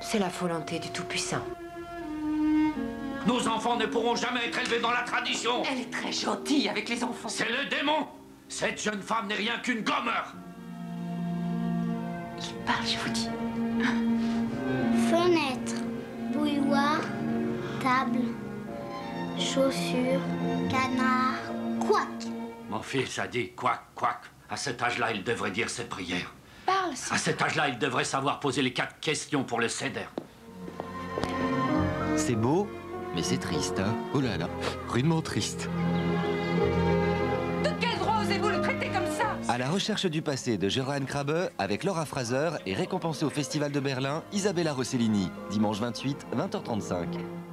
C'est la volonté du Tout-Puissant. Nos enfants ne pourront jamais être élevés dans la tradition. Elle est très gentille avec les enfants. C'est le démon. Cette jeune femme n'est rien qu'une gommeur. Il parle, je vous dis. Fenêtre, bouilloire, table, chaussures, canard, couac. Mon fils a dit quack, quack. À cet âge-là, il devrait dire ses prières. Parle, À cet âge-là, il devrait savoir poser les 4 questions pour le céder. C'est beau, mais c'est triste, hein. Oh là là, rudement triste. De quel droit osez-vous le traiter comme ça? À la recherche du passé de Joran Krabbe avec Laura Fraser et récompensée au Festival de Berlin, Isabella Rossellini. Dimanche 28, 20h35.